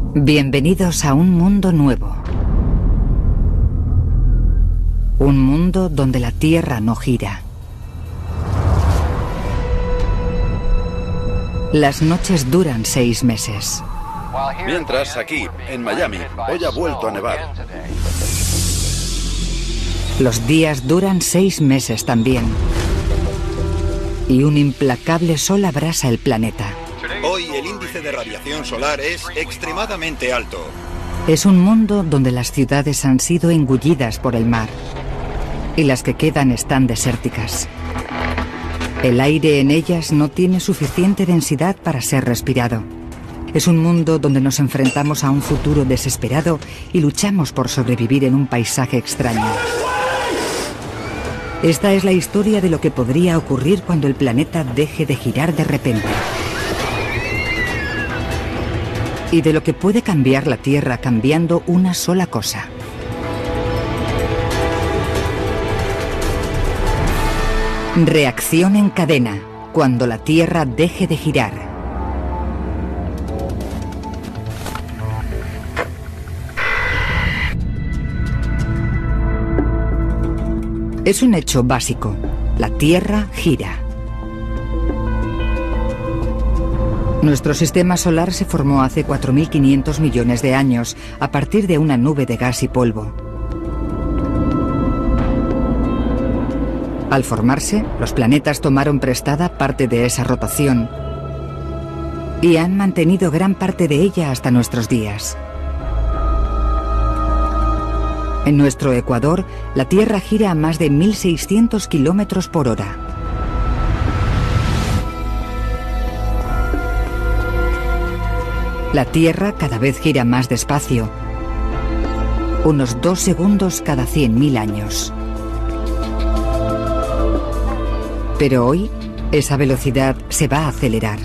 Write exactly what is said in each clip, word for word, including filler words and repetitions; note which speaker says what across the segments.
Speaker 1: Bienvenidos a un mundo nuevo. Un mundo donde la Tierra no gira. Las noches duran seis meses.
Speaker 2: Mientras, aquí, en Miami, hoy ha vuelto a nevar.
Speaker 1: Los días duran seis meses también. Y un implacable sol abrasa el planeta.
Speaker 3: Hoy el índice de radiación solar es extremadamente alto.
Speaker 1: Es un mundo donde las ciudades han sido engullidas por el mar. Y las que quedan están desérticas. El aire en ellas no tiene suficiente densidad para ser respirado. Es un mundo donde nos enfrentamos a un futuro desesperado y luchamos por sobrevivir en un paisaje extraño. Esta es la historia de lo que podría ocurrir cuando el planeta deje de girar de repente. Y de lo que puede cambiar la Tierra cambiando una sola cosa. Reacción en cadena, cuando la Tierra deje de girar. Es un hecho básico. La Tierra gira. Nuestro sistema solar se formó hace cuatro mil quinientos millones de años a partir de una nube de gas y polvo. Al formarse, los planetas tomaron prestada parte de esa rotación y han mantenido gran parte de ella hasta nuestros días. En nuestro ecuador, la Tierra gira a más de mil seiscientos kilómetros por hora. La Tierra cada vez gira más despacio, unos dos segundos cada cien mil años. Pero hoy, esa velocidad se va a acelerar.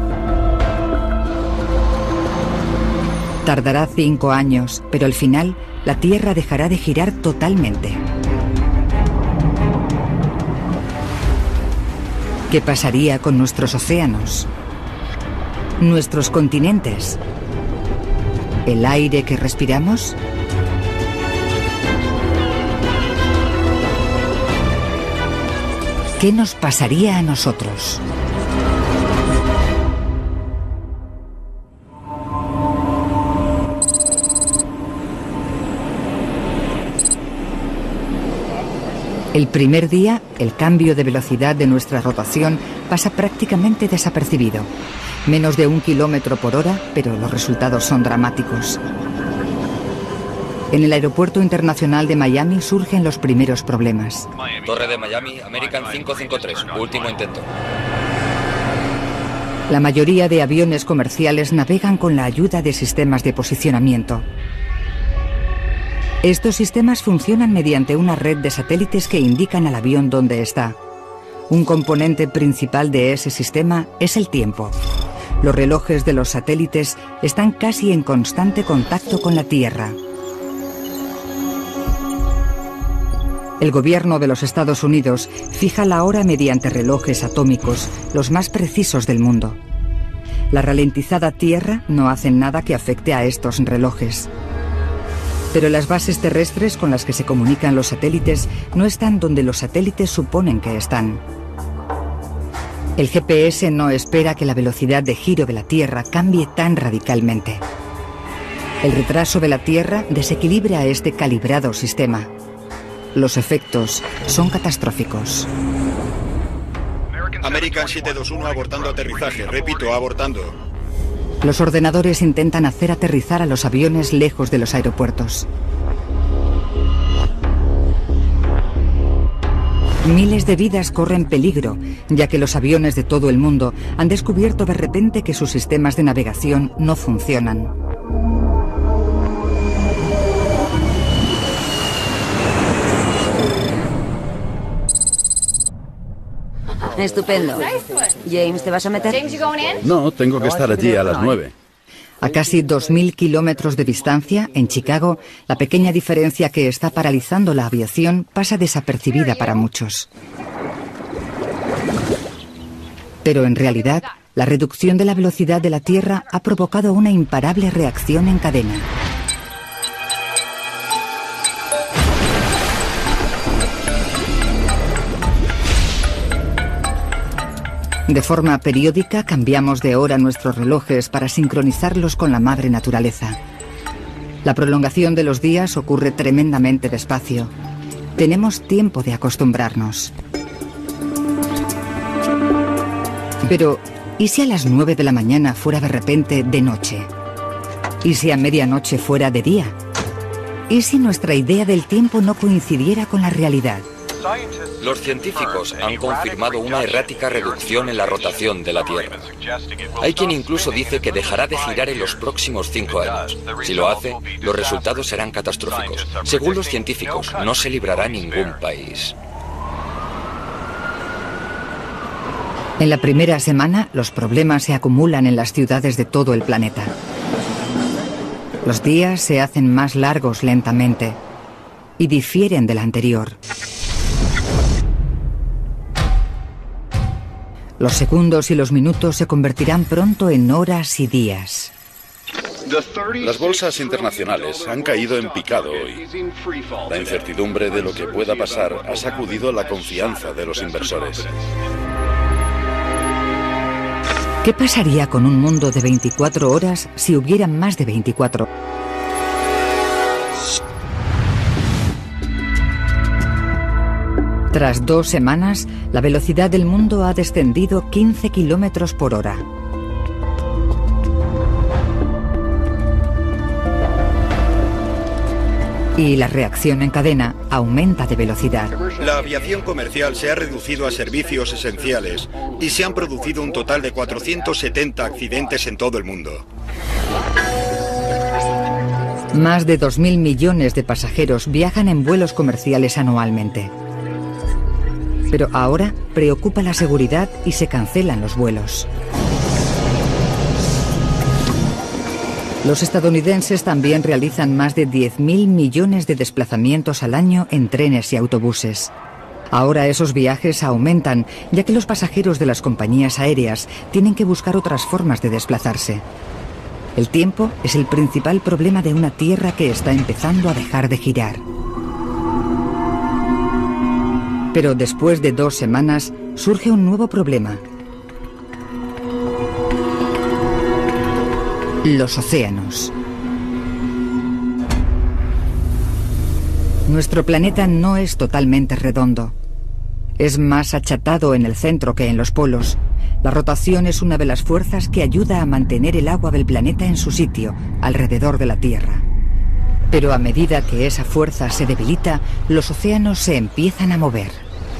Speaker 1: Tardará cinco años, pero al final, la Tierra dejará de girar totalmente. ¿Qué pasaría con nuestros océanos? ¿Nuestros continentes? ¿El aire que respiramos? ¿Qué nos pasaría a nosotros? El primer día, el cambio de velocidad de nuestra rotación pasa prácticamente desapercibido. Menos de un kilómetro por hora, pero los resultados son dramáticos. En el aeropuerto internacional de Miami surgen los primeros problemas.
Speaker 4: Torre de Miami, American cinco cinco tres, último intento.
Speaker 1: La mayoría de aviones comerciales navegan con la ayuda de sistemas de posicionamiento. Estos sistemas funcionan mediante una red de satélites que indican al avión dónde está. Un componente principal de ese sistema es el tiempo. Los relojes de los satélites están casi en constante contacto con la Tierra. El gobierno de los Estados Unidos fija la hora mediante relojes atómicos, los más precisos del mundo. La ralentizada Tierra no hace nada que afecte a estos relojes. Pero las bases terrestres con las que se comunican los satélites no están donde los satélites suponen que están. El G P S no espera que la velocidad de giro de la Tierra cambie tan radicalmente. El retraso de la Tierra desequilibra este calibrado sistema. Los efectos son catastróficos.
Speaker 3: American siete dos uno abortando aterrizaje. Repito, abortando.
Speaker 1: Los ordenadores intentan hacer aterrizar a los aviones lejos de los aeropuertos. Miles de vidas corren peligro, ya que los aviones de todo el mundo han descubierto de repente que sus sistemas de navegación no funcionan.
Speaker 5: Estupendo. James, ¿te vas a meter?
Speaker 2: No, tengo que estar allí a las nueve.
Speaker 1: A casi dos mil kilómetros de distancia, en Chicago, la pequeña diferencia que está paralizando la aviación pasa desapercibida para muchos. Pero en realidad, La reducción de la velocidad de la Tierra ha provocado una imparable reacción en cadena. De forma periódica cambiamos de hora nuestros relojes para sincronizarlos con la madre naturaleza. La prolongación de los días ocurre tremendamente despacio. Tenemos tiempo de acostumbrarnos. Pero, ¿y si a las nueve de la mañana fuera de repente de noche? ¿Y si a medianoche fuera de día? ¿Y si nuestra idea del tiempo no coincidiera con la realidad?
Speaker 4: Los científicos han confirmado una errática reducción en la rotación de la Tierra. Hay quien incluso dice que dejará de girar en los próximos cinco años. Si lo hace, los resultados serán catastróficos. Según los científicos, no se librará ningún país.
Speaker 1: En la primera semana, los problemas se acumulan en las ciudades de todo el planeta. Los días se hacen más largos lentamente y difieren del anterior. Los segundos y los minutos se convertirán pronto en horas y días.
Speaker 2: Las bolsas internacionales han caído en picado hoy. La incertidumbre de lo que pueda pasar ha sacudido la confianza de los inversores.
Speaker 1: ¿Qué pasaría con un mundo de veinticuatro horas si hubiera más de veinticuatro? Tras dos semanas, la velocidad del mundo ha descendido quince kilómetros por hora. Y la reacción en cadena aumenta de velocidad.
Speaker 3: La aviación comercial se ha reducido a servicios esenciales y se han producido un total de cuatrocientos setenta accidentes en todo el mundo.
Speaker 1: Más de dos mil millones de pasajeros viajan en vuelos comerciales anualmente. Pero ahora preocupa la seguridad y se cancelan los vuelos. Los estadounidenses también realizan más de diez mil millones de desplazamientos al año en trenes y autobuses. Ahora esos viajes aumentan, ya que los pasajeros de las compañías aéreas tienen que buscar otras formas de desplazarse. El tiempo es el principal problema de una Tierra que está empezando a dejar de girar. Pero después de dos semanas surge un nuevo problema. Los océanos. Nuestro planeta no es totalmente redondo. Es más achatado en el centro que en los polos. La rotación es una de las fuerzas que ayuda a mantener el agua del planeta en su sitio, alrededor de la Tierra. Pero a medida que esa fuerza se debilita, los océanos se empiezan a mover.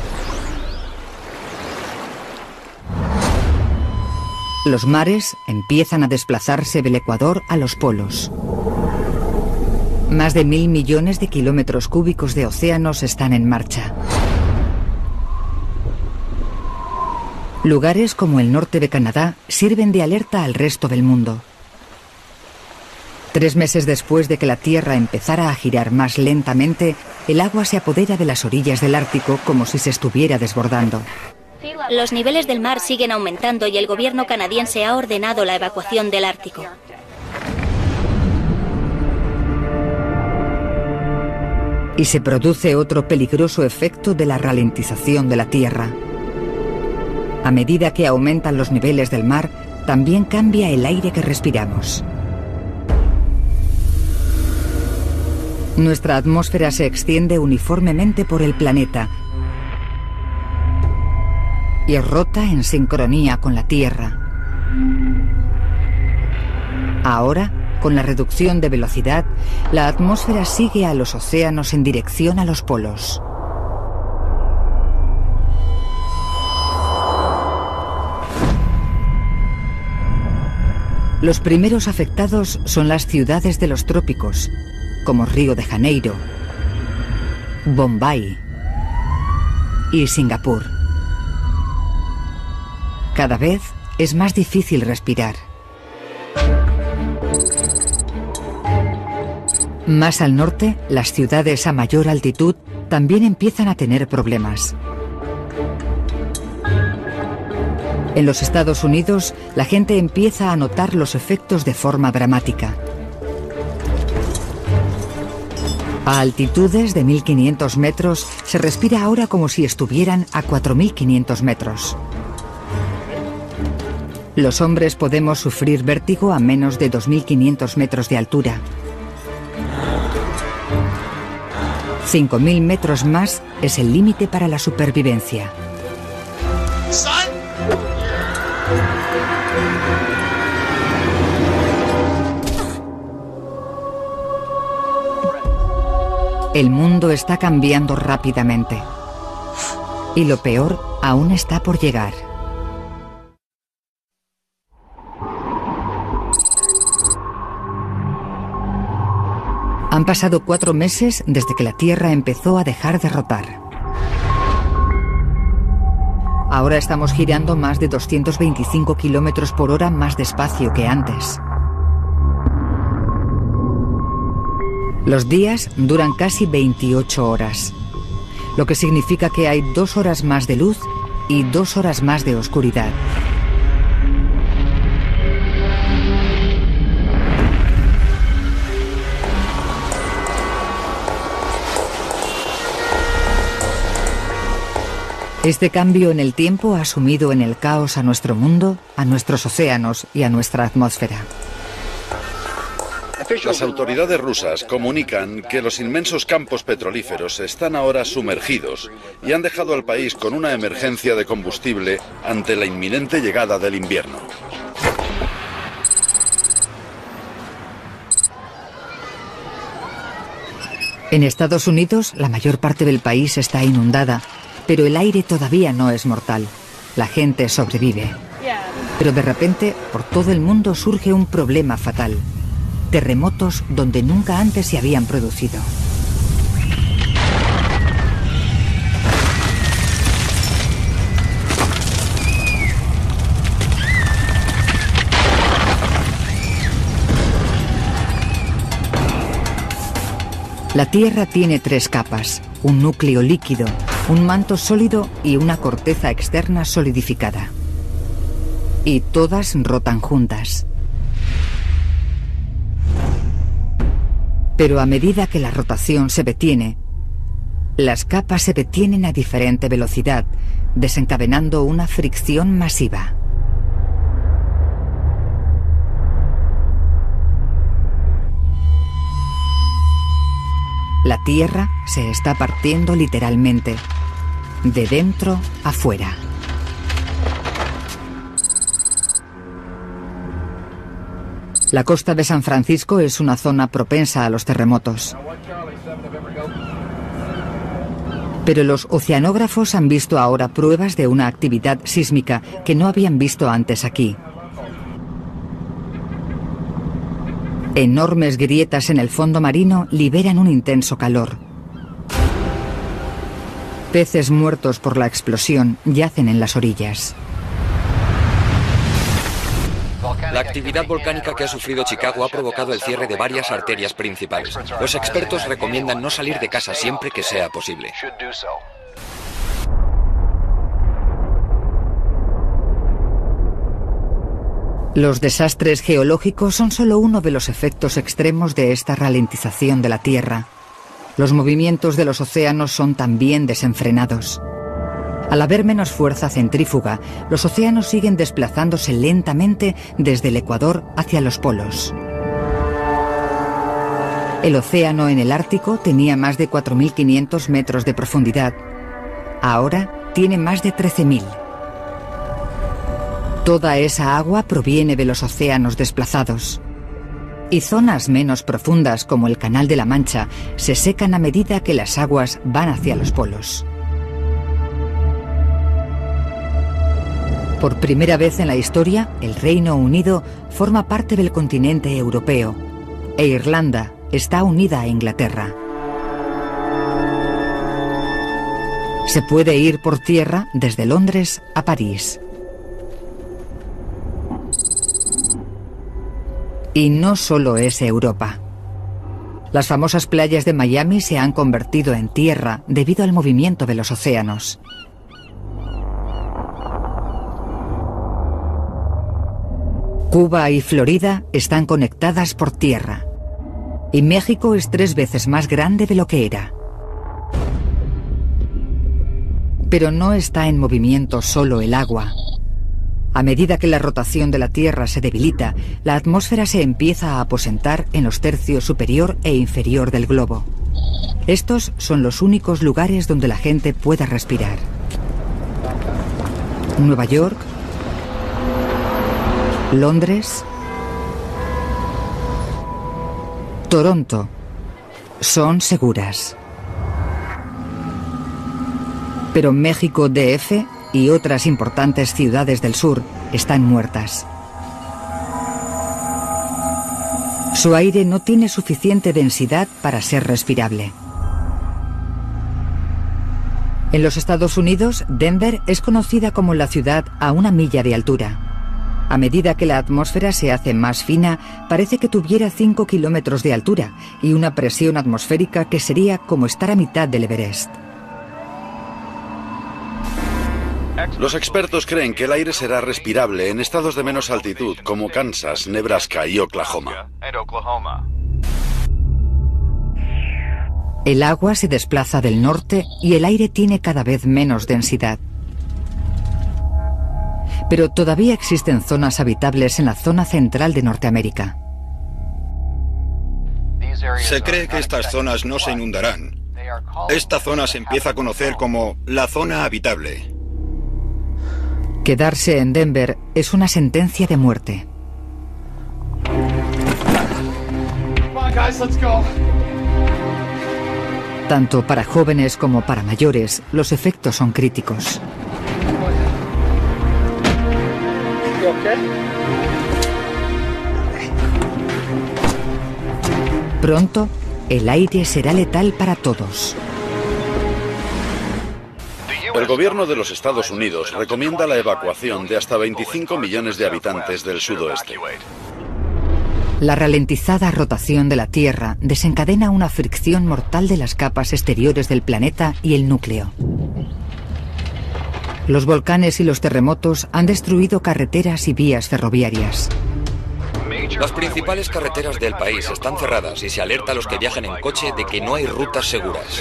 Speaker 1: Los mares empiezan a desplazarse del ecuador a los polos. Más de mil millones de kilómetros cúbicos de océanos están en marcha. Lugares como el norte de Canadá sirven de alerta al resto del mundo. Tres meses después de que la Tierra empezara a girar más lentamente, el agua se apodera de las orillas del Ártico como si se estuviera desbordando.
Speaker 6: Los niveles del mar siguen aumentando y el gobierno canadiense ha ordenado la evacuación del Ártico.
Speaker 1: Y se produce otro peligroso efecto de la ralentización de la Tierra. A medida que aumentan los niveles del mar, también cambia el aire que respiramos. Nuestra atmósfera se extiende uniformemente por el planeta y rota en sincronía con la Tierra. Ahora, con la reducción de velocidad, la atmósfera sigue a los océanos en dirección a los polos. Los primeros afectados son las ciudades de los trópicos, como Río de Janeiro, Bombay y Singapur. Cada vez es más difícil respirar. Más al norte, las ciudades a mayor altitud también empiezan a tener problemas. En los Estados Unidos, la gente empieza a notar los efectos de forma dramática. A altitudes de mil quinientos metros, se respira ahora como si estuvieran a cuatro mil quinientos metros. Los hombres podemos sufrir vértigo a menos de dos mil quinientos metros de altura. cinco mil metros más es el límite para la supervivencia. El mundo está cambiando rápidamente. Y lo peor aún está por llegar. Han pasado cuatro meses desde que la Tierra empezó a dejar de rotar. Ahora estamos girando más de doscientos veinticinco kilómetros por hora más despacio que antes. Los días duran casi veintiocho horas, lo que significa que hay dos horas más de luz y dos horas más de oscuridad. Este cambio en el tiempo ha sumido en el caos a nuestro mundo, a nuestros océanos y a nuestra atmósfera.
Speaker 2: Las autoridades rusas comunican que los inmensos campos petrolíferos están ahora sumergidos y han dejado al país con una emergencia de combustible ante la inminente llegada del invierno.
Speaker 1: En Estados Unidos, la mayor parte del país está inundada, pero el aire todavía no es mortal. La gente sobrevive. Pero de repente, por todo el mundo surge un problema fatal. Terremotos donde nunca antes se habían producido. La Tierra tiene tres capas: un núcleo líquido, un manto sólido y una corteza externa solidificada. Y todas rotan juntas. Pero a medida que la rotación se detiene, las capas se detienen a diferente velocidad, desencadenando una fricción masiva. La Tierra se está partiendo literalmente, de dentro a fuera. La costa de San Francisco es una zona propensa a los terremotos. Pero los oceanógrafos han visto ahora pruebas de una actividad sísmica que no habían visto antes aquí. Enormes grietas en el fondo marino liberan un intenso calor. Peces muertos por la explosión yacen en las orillas.
Speaker 4: La actividad volcánica que ha sufrido Chicago ha provocado el cierre de varias arterias principales. Los expertos recomiendan no salir de casa siempre que sea posible.
Speaker 1: Los desastres geológicos son solo uno de los efectos extremos de esta ralentización de la Tierra. Los movimientos de los océanos son también desenfrenados. Al haber menos fuerza centrífuga, los océanos siguen desplazándose lentamente desde el Ecuador hacia los polos. El océano en el Ártico tenía más de cuatro mil quinientos metros de profundidad. Ahora tiene más de trece mil. Toda esa agua proviene de los océanos desplazados. Y zonas menos profundas, como el Canal de la Mancha, se secan a medida que las aguas van hacia los polos. Por primera vez en la historia, el Reino Unido forma parte del continente europeo, e Irlanda está unida a Inglaterra. Se puede ir por tierra desde Londres a París. Y no solo es Europa. Las famosas playas de Miami se han convertido en tierra debido al movimiento de los océanos. Cuba y Florida están conectadas por tierra. Y México es tres veces más grande de lo que era. Pero no está en movimiento solo el agua. A medida que la rotación de la Tierra se debilita, la atmósfera se empieza a aposentar en los tercios superior e inferior del globo. Estos son los únicos lugares donde la gente pueda respirar. Nueva York, Londres, Toronto son seguras. Pero México D F y otras importantes ciudades del sur están muertas. Su aire no tiene suficiente densidad para ser respirable. En los Estados Unidos, Denver es conocida como la ciudad a una milla de altura. A medida que la atmósfera se hace más fina, parece que tuviera cinco kilómetros de altura y una presión atmosférica que sería como estar a mitad del Everest.
Speaker 2: Los expertos creen que el aire será respirable en estados de menos altitud como Kansas, Nebraska y Oklahoma.
Speaker 1: El agua se desplaza del norte y el aire tiene cada vez menos densidad. Pero todavía existen zonas habitables en la zona central de Norteamérica.
Speaker 3: Se cree que estas zonas no se inundarán. Esta zona se empieza a conocer como la zona habitable.
Speaker 1: Quedarse en Denver es una sentencia de muerte. Tanto para jóvenes como para mayores, los efectos son críticos. Pronto, el aire será letal para todos.
Speaker 2: El gobierno de los Estados Unidos recomienda la evacuación de hasta veinticinco millones de habitantes del sudoeste.
Speaker 1: La ralentizada rotación de la Tierra desencadena una fricción mortal de las capas exteriores del planeta y el núcleo. Los volcanes y los terremotos han destruido carreteras y vías ferroviarias.
Speaker 4: Las principales carreteras del país están cerradas y se alerta a los que viajan en coche de que no hay rutas seguras.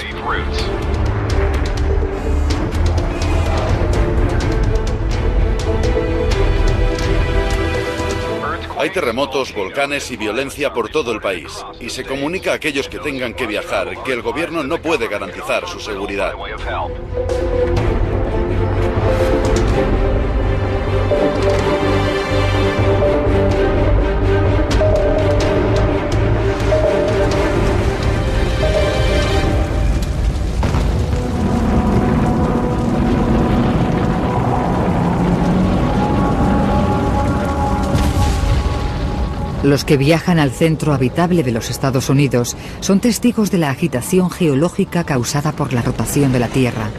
Speaker 2: Hay terremotos, volcanes y violencia por todo el país, y se comunica a aquellos que tengan que viajar que el gobierno no puede garantizar su seguridad.
Speaker 1: Los que viajan al centro habitable de los Estados Unidos son testigos de la agitación geológica causada por la rotación de la Tierra.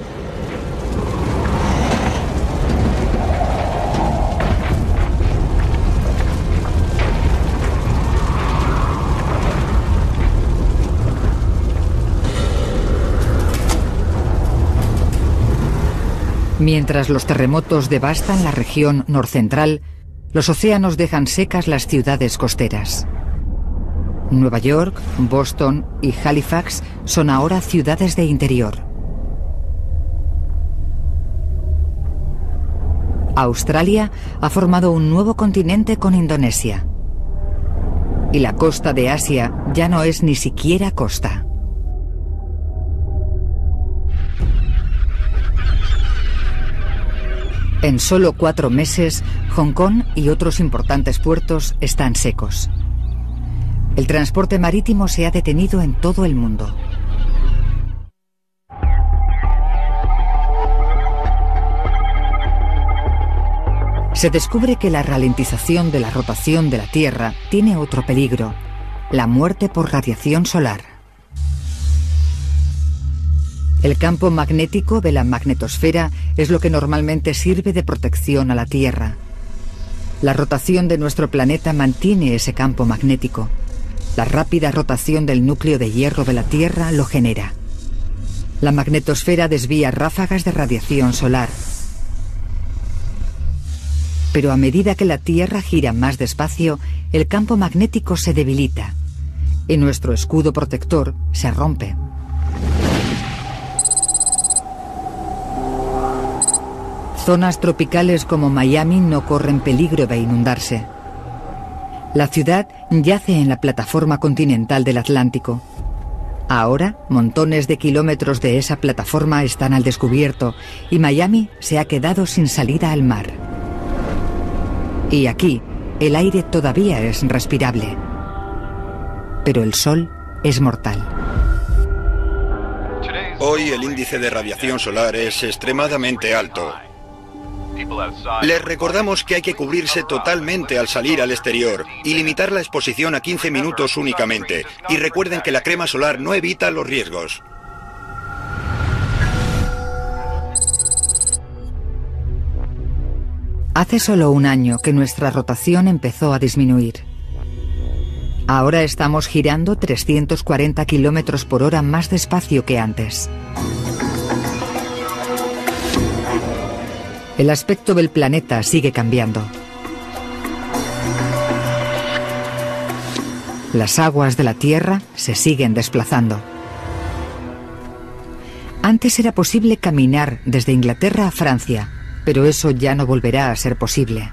Speaker 1: Mientras los terremotos devastan la región norcentral, los océanos dejan secas las ciudades costeras. Nueva York, Boston y Halifax son ahora ciudades de interior. Australia ha formado un nuevo continente con Indonesia. Y la costa de Asia ya no es ni siquiera costa. En solo cuatro meses, Hong Kong y otros importantes puertos están secos. El transporte marítimo se ha detenido en todo el mundo. Se descubre que la ralentización de la rotación de la Tierra tiene otro peligro: la muerte por radiación solar. El campo magnético de la magnetosfera es lo que normalmente sirve de protección a la Tierra. La rotación de nuestro planeta mantiene ese campo magnético. La rápida rotación del núcleo de hierro de la Tierra lo genera. La magnetosfera desvía ráfagas de radiación solar. pero a medida que la Tierra gira más despacio, el campo magnético se debilita y nuestro escudo protector se rompe. Zonas tropicales como Miami no corren peligro de inundarse. La ciudad yace en la plataforma continental del Atlántico. Ahora, montones de kilómetros de esa plataforma están al descubierto y Miami se ha quedado sin salida al mar. Y aquí, el aire todavía es respirable. Pero el sol es mortal.
Speaker 3: Hoy el índice de radiación solar es extremadamente alto. Les recordamos que hay que cubrirse totalmente al salir al exterior y limitar la exposición a quince minutos únicamente. Y recuerden que la crema solar no evita los riesgos.
Speaker 1: Hace solo un año que nuestra rotación empezó a disminuir. Ahora estamos girando trescientos cuarenta kilómetros por hora más despacio que antes. El aspecto del planeta sigue cambiando. Las aguas de la Tierra se siguen desplazando. Antes era posible caminar desde Inglaterra a Francia, pero eso ya no volverá a ser posible.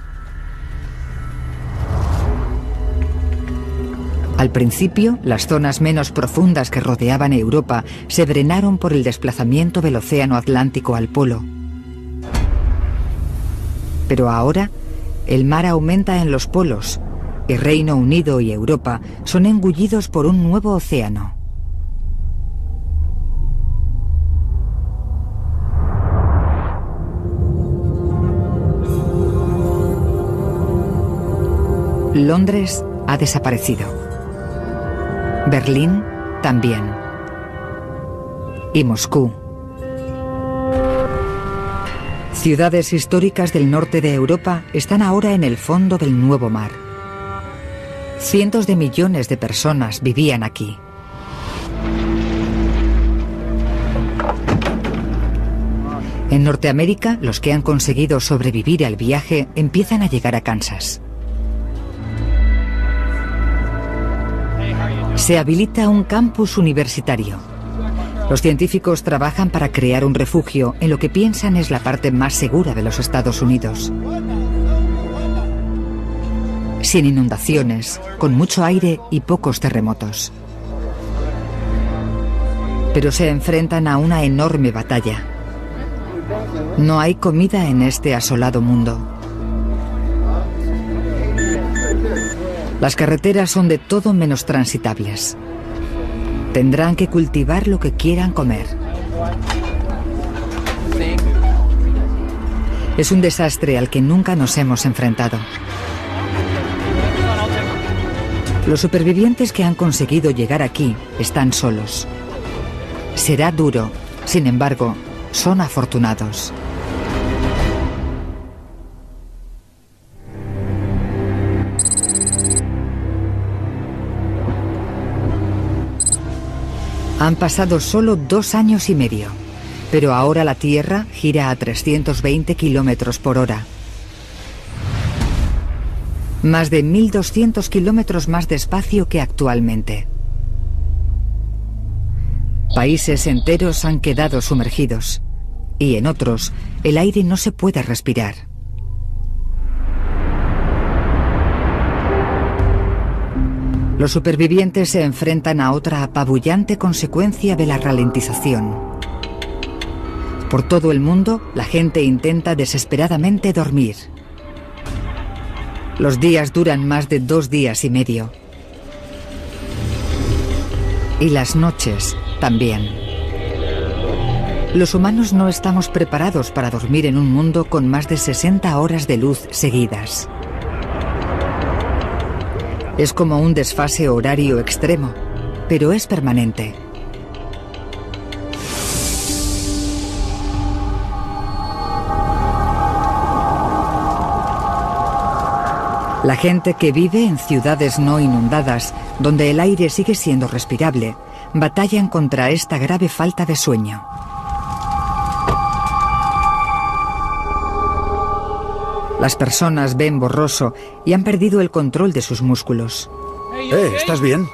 Speaker 1: Al principio, las zonas menos profundas que rodeaban Europa se drenaron por el desplazamiento del océano Atlántico al polo. Pero ahora, el mar aumenta en los polos y Reino Unido y Europa son engullidos por un nuevo océano. Londres ha desaparecido. Berlín también. Y Moscú. Ciudades históricas del norte de Europa están ahora en el fondo del nuevo mar. Cientos de millones de personas vivían aquí. En Norteamérica, los que han conseguido sobrevivir al viaje empiezan a llegar a Kansas. Se habilita un campus universitario. Los científicos trabajan para crear un refugio en lo que piensan es la parte más segura de los Estados Unidos. Sin inundaciones, con mucho aire y pocos terremotos. Pero se enfrentan a una enorme batalla. No hay comida en este asolado mundo. Las carreteras son de todo menos transitables. Tendrán que cultivar lo que quieran comer. Es un desastre al que nunca nos hemos enfrentado. Los supervivientes que han conseguido llegar aquí están solos. Será duro, sin embargo, son afortunados. Han pasado solo dos años y medio, pero ahora la Tierra gira a trescientos veinte kilómetros por hora. Más de mil doscientos kilómetros más despacio que actualmente. Países enteros han quedado sumergidos, y en otros, el aire no se puede respirar. Los supervivientes se enfrentan a otra apabullante consecuencia de la ralentización. Por todo el mundo, la gente intenta desesperadamente dormir. Los días duran más de dos días y medio. Y las noches también. Los humanos no estamos preparados para dormir en un mundo con más de sesenta horas de luz seguidas. Es como un desfase horario extremo, pero es permanente. La gente que vive en ciudades no inundadas, donde el aire sigue siendo respirable, batallan contra esta grave falta de sueño. Las personas ven borroso y han perdido el control de sus músculos.
Speaker 2: Eh, ¿estás bien?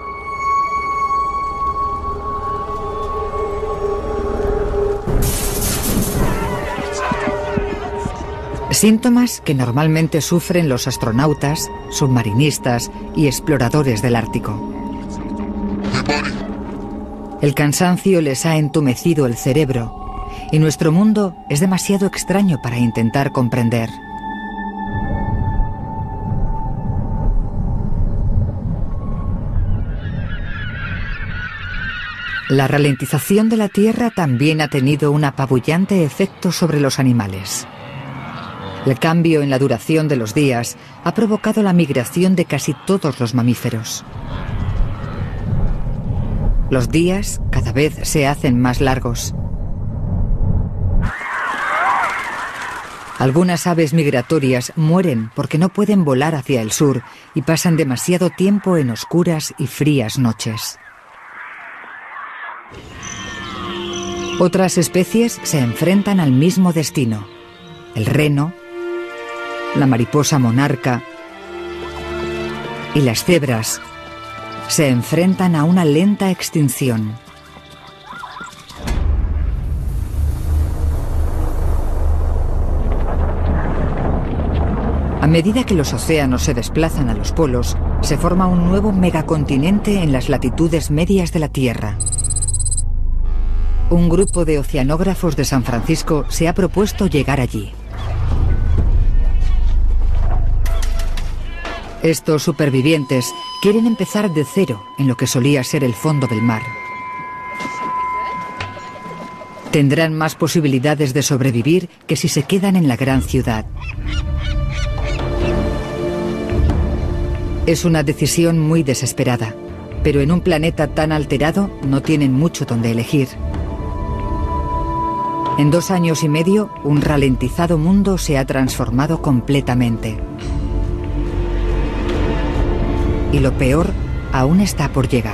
Speaker 1: Síntomas que normalmente sufren los astronautas, submarinistas y exploradores del Ártico. El cansancio les ha entumecido el cerebro y nuestro mundo es demasiado extraño para intentar comprender. La ralentización de la Tierra también ha tenido un apabullante efecto sobre los animales. El cambio en la duración de los días ha provocado la migración de casi todos los mamíferos. Los días cada vez se hacen más largos. Algunas aves migratorias mueren porque no pueden volar hacia el sur y pasan demasiado tiempo en oscuras y frías noches. Otras especies se enfrentan al mismo destino. El reno, la mariposa monarca y las cebras se enfrentan a una lenta extinción. A medida que los océanos se desplazan a los polos, se forma un nuevo megacontinente en las latitudes medias de la Tierra. Un grupo de oceanógrafos de San Francisco se ha propuesto llegar allí. Estos supervivientes quieren empezar de cero en lo que solía ser el fondo del mar. Tendrán más posibilidades de sobrevivir que si se quedan en la gran ciudad. Es una decisión muy desesperada, pero en un planeta tan alterado no tienen mucho donde elegir. En dos años y medio, un ralentizado mundo se ha transformado completamente. Y lo peor aún está por llegar.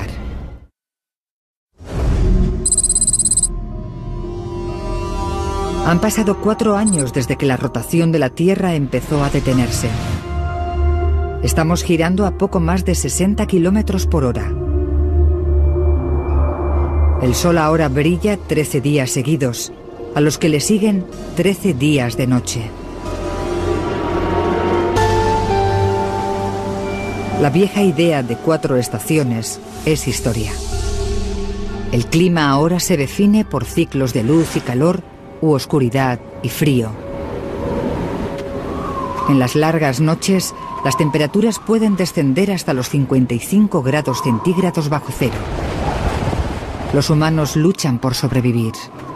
Speaker 1: Han pasado cuatro años desde que la rotación de la Tierra empezó a detenerse. Estamos girando a poco más de sesenta kilómetros por hora. El sol ahora brilla trece días seguidos, a los que le siguen trece días de noche. La vieja idea de cuatro estaciones es historia. El clima ahora se define por ciclos de luz y calor, u oscuridad y frío. En las largas noches, las temperaturas pueden descender hasta los cincuenta y cinco grados centígrados bajo cero. Los humanos luchan por sobrevivir.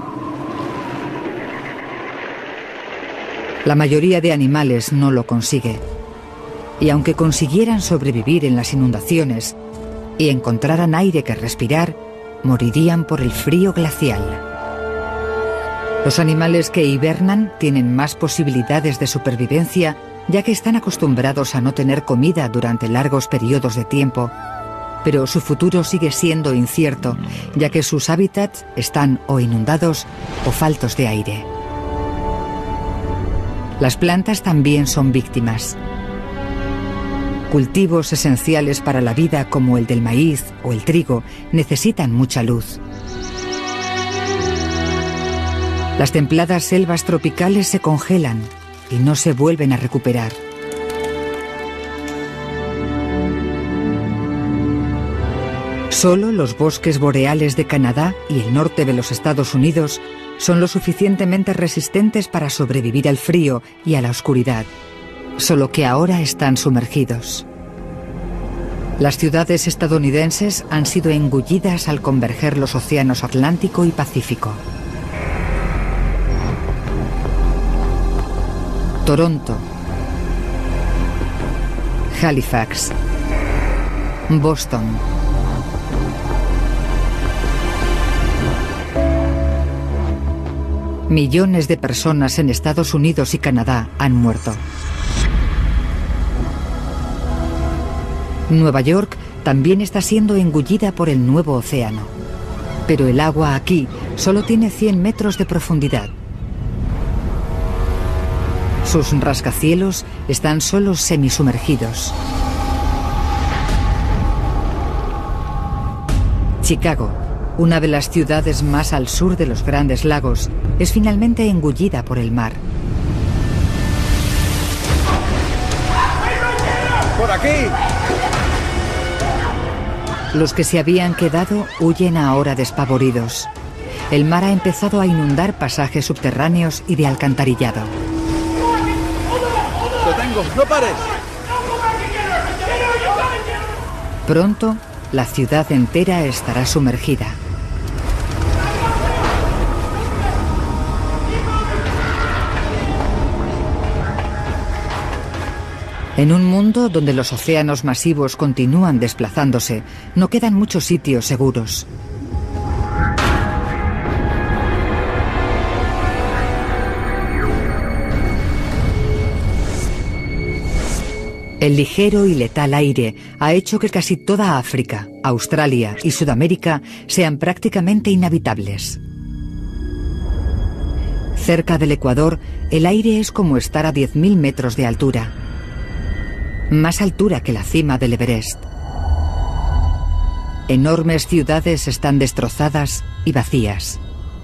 Speaker 1: La mayoría de animales no lo consigue. Y aunque consiguieran sobrevivir en las inundaciones y encontraran aire que respirar, morirían por el frío glacial. Los animales que hibernan tienen más posibilidades de supervivencia, ya que están acostumbrados a no tener comida durante largos periodos de tiempo, pero su futuro sigue siendo incierto, ya que sus hábitats están o inundados o faltos de aire. Las plantas también son víctimas. Cultivos esenciales para la vida como el del maíz o el trigo necesitan mucha luz. Las templadas selvas tropicales se congelan y no se vuelven a recuperar. Solo los bosques boreales de Canadá y el norte de los Estados Unidos son lo suficientemente resistentes para sobrevivir al frío y a la oscuridad. Solo que ahora están sumergidos. Las ciudades estadounidenses han sido engullidas al converger los océanos Atlántico y Pacífico. Toronto, Halifax, Boston. Millones de personas en Estados Unidos y Canadá han muerto. Nueva York también está siendo engullida por el nuevo océano. Pero el agua aquí solo tiene cien metros de profundidad. Sus rascacielos están solo semisumergidos. Chicago, una de las ciudades más al sur de los Grandes Lagos, es finalmente engullida por el mar.
Speaker 7: ¡Por aquí!
Speaker 1: Los que se habían quedado huyen ahora despavoridos. El mar ha empezado a inundar pasajes subterráneos y de alcantarillado.
Speaker 7: ¡Lo tengo! ¡No pares!
Speaker 1: Pronto, la ciudad entera estará sumergida. En un mundo donde los océanos masivos continúan desplazándose, no quedan muchos sitios seguros. El ligero y letal aire ha hecho que casi toda África, Australia y Sudamérica sean prácticamente inhabitables. Cerca del Ecuador, el aire es como estar a diez mil metros de altura. Más altura que la cima del Everest. Enormes ciudades están destrozadas y vacías.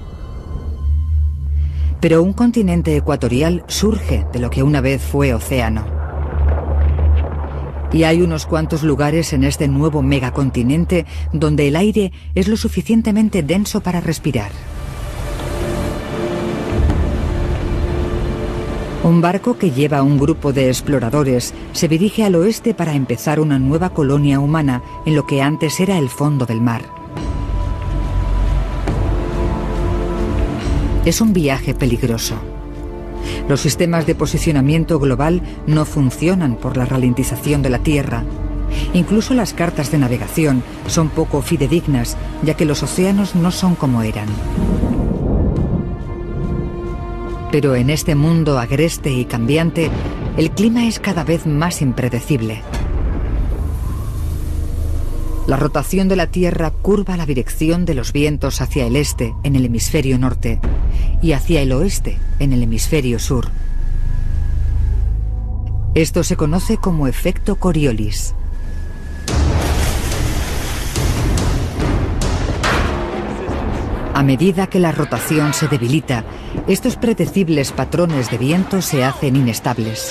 Speaker 1: Pero un continente ecuatorial surge de lo que una vez fue océano. Y hay unos cuantos lugares en este nuevo megacontinente donde el aire es lo suficientemente denso para respirar. Un barco que lleva a un grupo de exploradores se dirige al oeste para empezar una nueva colonia humana en lo que antes era el fondo del mar. Es un viaje peligroso. Los sistemas de posicionamiento global no funcionan por la ralentización de la Tierra. Incluso las cartas de navegación son poco fidedignas, ya que los océanos no son como eran. Pero en este mundo agreste y cambiante, el clima es cada vez más impredecible. La rotación de la Tierra curva la dirección de los vientos hacia el este en el hemisferio norte y hacia el oeste en el hemisferio sur. Esto se conoce como efecto Coriolis. A medida que la rotación se debilita, estos predecibles patrones de viento se hacen inestables.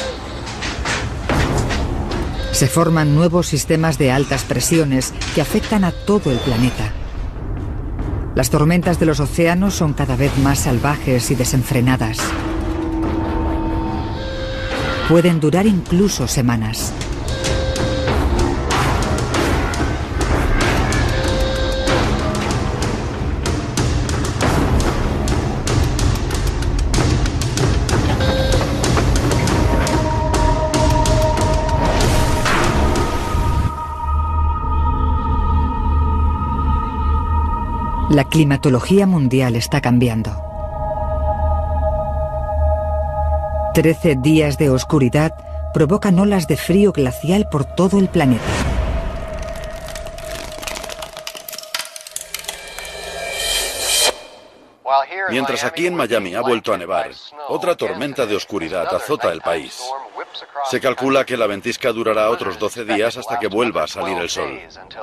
Speaker 1: Se forman nuevos sistemas de altas presiones que afectan a todo el planeta. Las tormentas de los océanos son cada vez más salvajes y desenfrenadas. Pueden durar incluso semanas. La climatología mundial está cambiando. Trece días de oscuridad provocan olas de frío glacial por todo el planeta.
Speaker 2: Mientras aquí en Miami ha vuelto a nevar, otra tormenta de oscuridad azota el país. Se calcula que la ventisca durará otros doce días hasta que vuelva a salir el sol.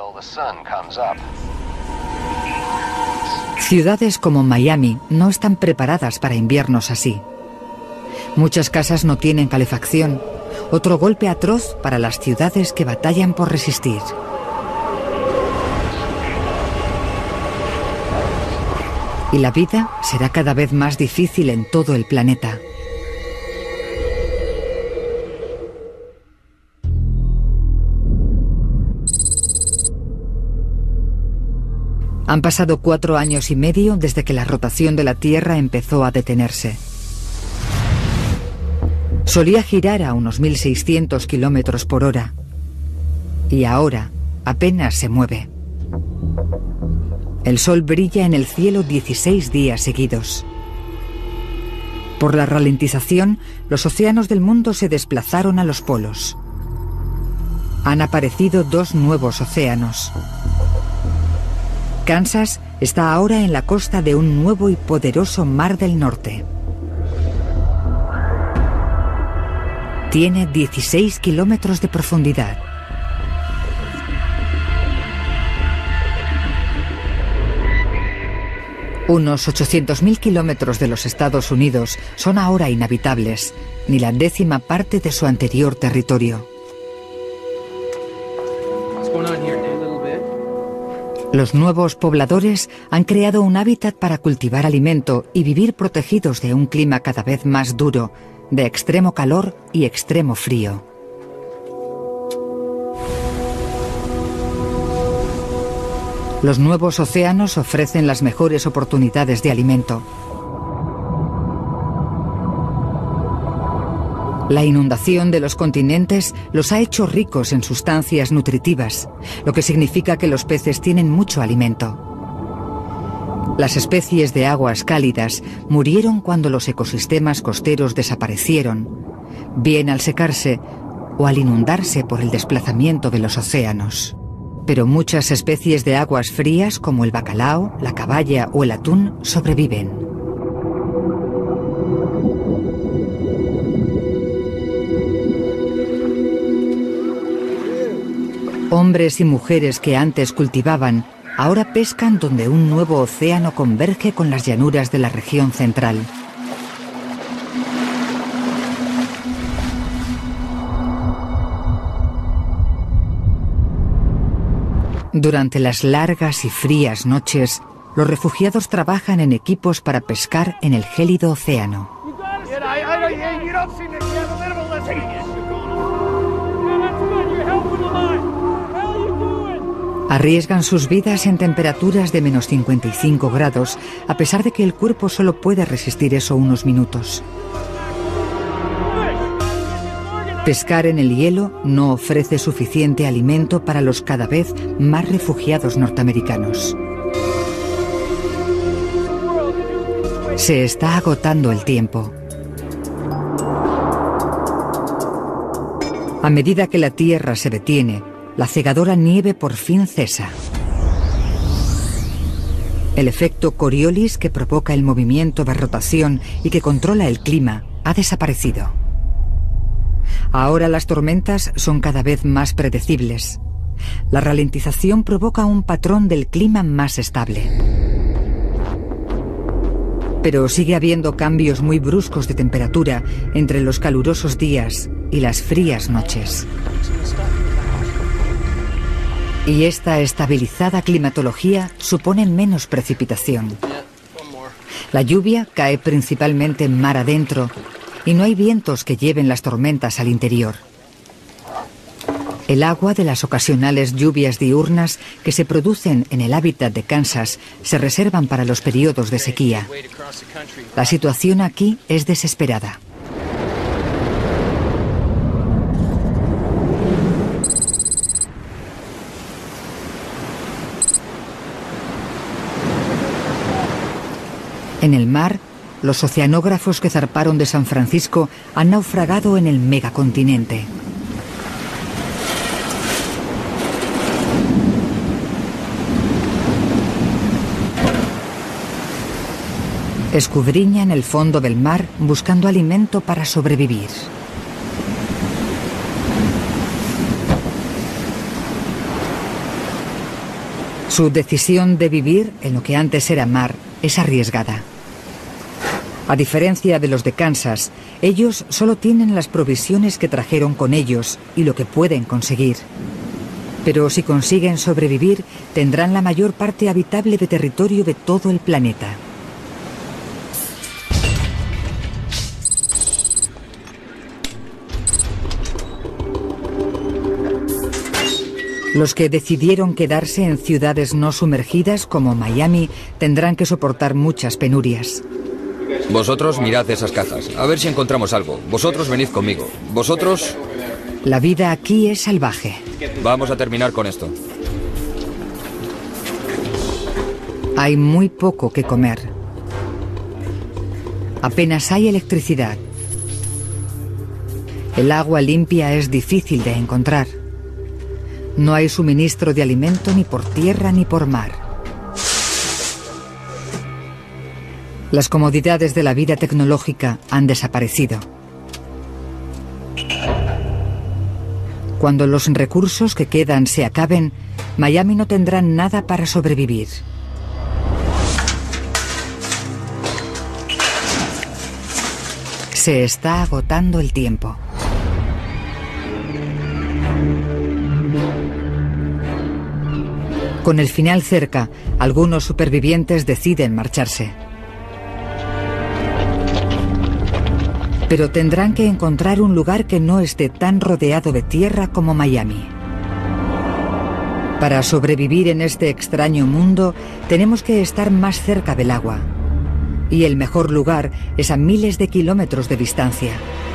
Speaker 1: Ciudades como Miami no están preparadas para inviernos así. Muchas casas no tienen calefacción, otro golpe atroz para las ciudades que batallan por resistir. Y la vida será cada vez más difícil en todo el planeta. Han pasado cuatro años y medio desde que la rotación de la Tierra empezó a detenerse. Solía girar a unos mil seiscientos kilómetros por hora. Y ahora apenas se mueve. El sol brilla en el cielo dieciséis días seguidos. Por la ralentización, los océanos del mundo se desplazaron a los polos. Han aparecido dos nuevos océanos. Kansas está ahora en la costa de un nuevo y poderoso Mar del Norte. Tiene dieciséis kilómetros de profundidad. Unos ochocientos mil kilómetros de los Estados Unidos son ahora inhabitables, ni la décima parte de su anterior territorio. Los nuevos pobladores han creado un hábitat para cultivar alimento y vivir protegidos de un clima cada vez más duro, de extremo calor y extremo frío. Los nuevos océanos ofrecen las mejores oportunidades de alimento. La inundación de los continentes los ha hecho ricos en sustancias nutritivas, lo que significa que los peces tienen mucho alimento. Las especies de aguas cálidas murieron cuando los ecosistemas costeros desaparecieron, bien al secarse o al inundarse por el desplazamiento de los océanos. Pero muchas especies de aguas frías, como el bacalao, la caballa o el atún, sobreviven. Hombres y mujeres que antes cultivaban, ahora pescan donde un nuevo océano converge con las llanuras de la región central. Durante las largas y frías noches, los refugiados trabajan en equipos para pescar en el gélido océano. Arriesgan sus vidas en temperaturas de menos cincuenta y cinco grados, a pesar de que el cuerpo solo puede resistir eso unos minutos. Pescar en el hielo no ofrece suficiente alimento para los cada vez más refugiados norteamericanos. Se está agotando el tiempo. A medida que la Tierra se detiene, la cegadora nieve por fin cesa. El efecto Coriolis, que provoca el movimiento de rotación y que controla el clima, ha desaparecido. Ahora las tormentas son cada vez más predecibles. La ralentización provoca un patrón del clima más estable. Pero sigue habiendo cambios muy bruscos de temperatura entre los calurosos días y las frías noches. Y esta estabilizada climatología supone menos precipitación. La lluvia cae principalmente mar adentro y no hay vientos que lleven las tormentas al interior. El agua de las ocasionales lluvias diurnas que se producen en el hábitat de Kansas se reservan para los periodos de sequía. La situación aquí es desesperada. En el mar, los oceanógrafos que zarparon de San Francisco han naufragado en el megacontinente. Escudriñan el fondo del mar buscando alimento para sobrevivir. Su decisión de vivir en lo que antes era mar es arriesgada. A diferencia de los de Kansas, ellos solo tienen las provisiones que trajeron con ellos y lo que pueden conseguir. Pero si consiguen sobrevivir, tendrán la mayor parte habitable de territorio de todo el planeta. Los que decidieron quedarse en ciudades no sumergidas como Miami tendrán que soportar muchas penurias.
Speaker 4: Vosotros mirad esas cajas, a ver si encontramos algo. Vosotros venid conmigo. Vosotros...
Speaker 1: La vida aquí es salvaje.
Speaker 4: Vamos a terminar con esto.
Speaker 1: Hay muy poco que comer. Apenas hay electricidad. El agua limpia es difícil de encontrar. No hay suministro de alimento ni por tierra ni por mar. Las comodidades de la vida tecnológica han desaparecido. Cuando los recursos que quedan se acaben, Miami no tendrá nada para sobrevivir. Se está agotando el tiempo. Con el final cerca, algunos supervivientes deciden marcharse. Pero tendrán que encontrar un lugar que no esté tan rodeado de tierra como Miami. Para sobrevivir en este extraño mundo, tenemos que estar más cerca del agua. Y el mejor lugar es a miles de kilómetros de distancia.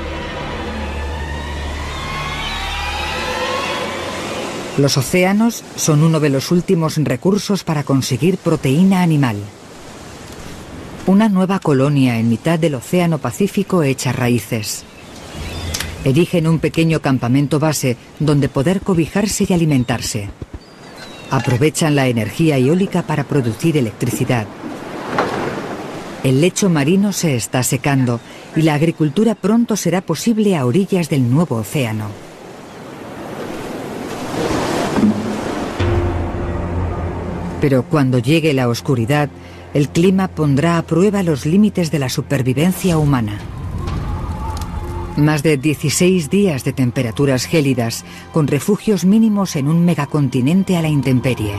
Speaker 1: Los océanos son uno de los últimos recursos para conseguir proteína animal. Una nueva colonia en mitad del Océano Pacífico echa raíces. Erigen un pequeño campamento base donde poder cobijarse y alimentarse. Aprovechan la energía eólica para producir electricidad. El lecho marino se está secando y la agricultura pronto será posible a orillas del nuevo océano. Pero cuando llegue la oscuridad, el clima pondrá a prueba los límites de la supervivencia humana. Más de dieciséis días de temperaturas gélidas, con refugios mínimos en un megacontinente a la intemperie.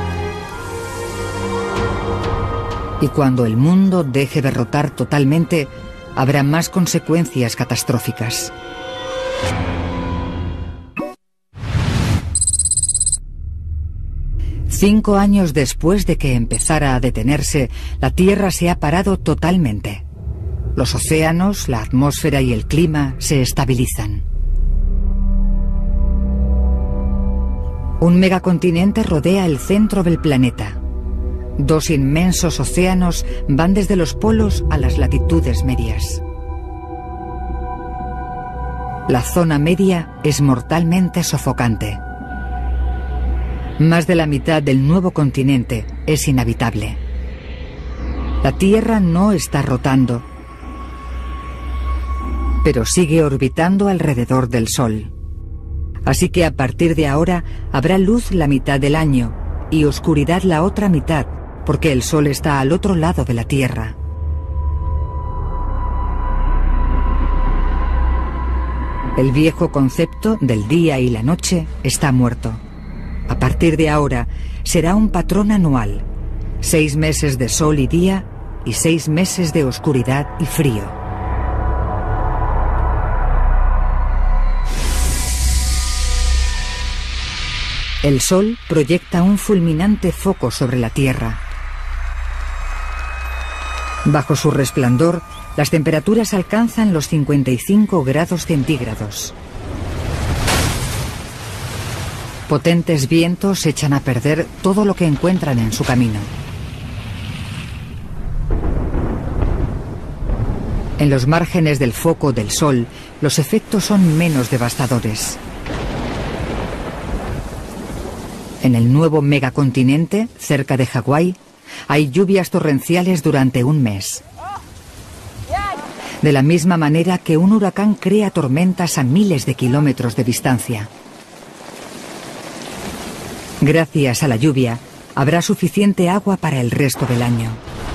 Speaker 1: Y cuando el mundo deje de rotar totalmente, habrá más consecuencias catastróficas. Cinco años después de que empezara a detenerse, la Tierra se ha parado totalmente. Los océanos, la atmósfera y el clima se estabilizan. Un megacontinente rodea el centro del planeta. Dos inmensos océanos van desde los polos a las latitudes medias. La zona media es mortalmente sofocante. Más de la mitad del nuevo continente es inhabitable. La Tierra no está rotando, pero sigue orbitando alrededor del Sol. Así que a partir de ahora habrá luz la mitad del año y oscuridad la otra mitad, porque el Sol está al otro lado de la Tierra. El viejo concepto del día y la noche está muerto. A partir de ahora será un patrón anual, seis meses de sol y día y seis meses de oscuridad y frío. El sol proyecta un fulminante foco sobre la Tierra. Bajo su resplandor, las temperaturas alcanzan los cincuenta y cinco grados centígrados. Potentes vientos echan a perder todo lo que encuentran en su camino. En los márgenes del foco del Sol, los efectos son menos devastadores. En el nuevo megacontinente, cerca de Hawái, hay lluvias torrenciales durante un mes. De la misma manera que un huracán crea tormentas a miles de kilómetros de distancia. Gracias a la lluvia, habrá suficiente agua para el resto del año.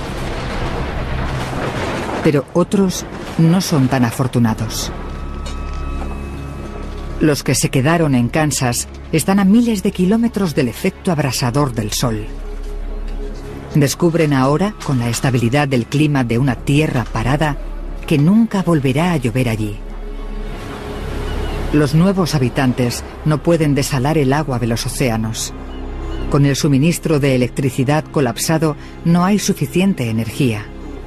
Speaker 1: Pero otros no son tan afortunados. Los que se quedaron en Kansas están a miles de kilómetros del efecto abrasador del sol. Descubren ahora, con la estabilidad del clima de una tierra parada, que nunca volverá a llover allí. Los nuevos habitantes no pueden desalar el agua de los océanos. Con el suministro de electricidad colapsado, no hay suficiente energía.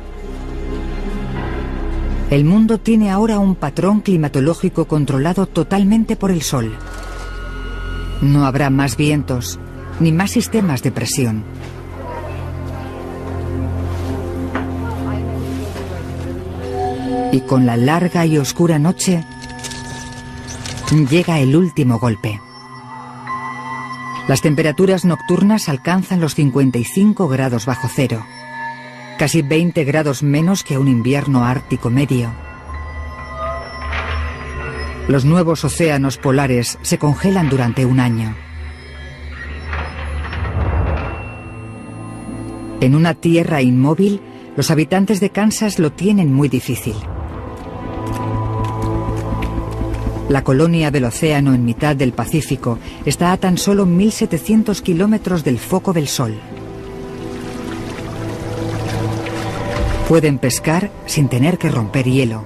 Speaker 1: El mundo tiene ahora un patrón climatológico controlado totalmente por el sol. No habrá más vientos, ni más sistemas de presión. Y con la larga y oscura noche, llega el último golpe. Las temperaturas nocturnas alcanzan los cincuenta y cinco grados bajo cero, casi veinte grados menos que un invierno ártico medio. Los nuevos océanos polares se congelan durante un año. En una tierra inmóvil, los habitantes de Kansas lo tienen muy difícil. La colonia del océano en mitad del Pacífico está a tan solo mil setecientos kilómetros del foco del sol. Pueden pescar sin tener que romper hielo.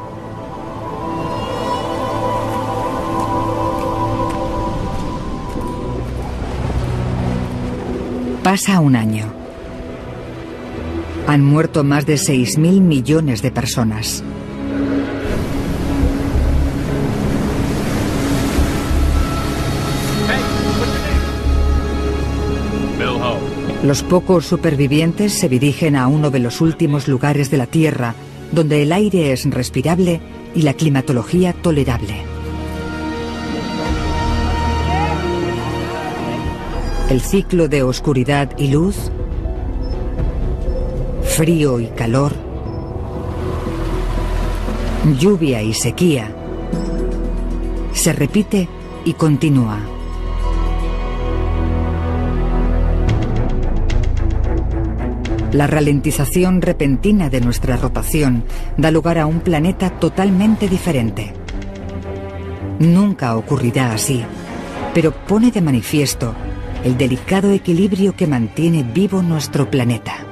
Speaker 1: Pasa un año. Han muerto más de seis mil millones de personas. Los pocos supervivientes se dirigen a uno de los últimos lugares de la Tierra donde el aire es respirable y la climatología tolerable. El ciclo de oscuridad y luz, frío y calor, lluvia y sequía, se repite y continúa. La ralentización repentina de nuestra rotación da lugar a un planeta totalmente diferente. Nunca ocurrirá así, pero pone de manifiesto el delicado equilibrio que mantiene vivo nuestro planeta.